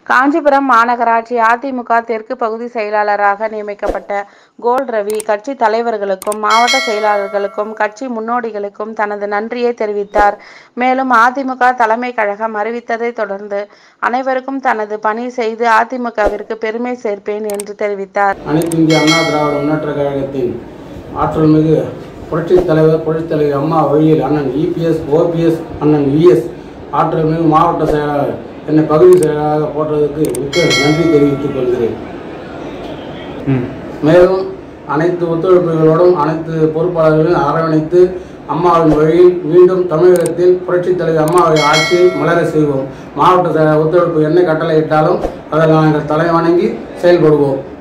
காஞ்சிபுரம் மாநகராட்சி அதிமுக தெற்கு பகுதி செயலாளராக நியமிக்கப்பட்ட கோல்ட் ரவி கட்சி தலைவர்களுக்கும் மாவட்ட செயலாளர்களுக்கும் கட்சி முன்னோடிகளுக்கும் தனது நன்றியை தெரிவித்தார். மேலும் அதிமுக தலைமை கழகம் அறிவித்ததை தொடர்ந்து அனைவருக்கும் தனது பணி செய்து அதிமுகவிற்கு பெருமை சேர்ப்பேன் என்று தெரிவித்தார். அனைத்து இந்திய அண்ணா திராவிட முன்னேற்ற கழகத்தின் ஆற்றல் மிகு புரட்சித் தலைவர் அம்மா வழியில் அண்ணன் EPS OPS அண்ணன் VS ஆற்றல் மிகு மாவட்ட செயலாளர் என்னை பகுதி செயலாளராக போட்டதற்கு மிக்க நன்றி தெரிவித்துக் கொள்கிறேன். மேலும் அனைத்து ஒத்துழைப்புகளோடும் அனைத்து பொறுப்பாளர்களையும் அரவணைத்து அம்மாவின் வழியில் மீண்டும் தமிழகத்தில் புரட்சித் தலைவர் அம்மாவை ஆட்சியை மலர செய்வோம். மாவட்ட ஒத்துழைப்பு என்ன கட்டளை இட்டாலும் அதை நாங்கள் தலை வணங்கி செயல்படுவோம்.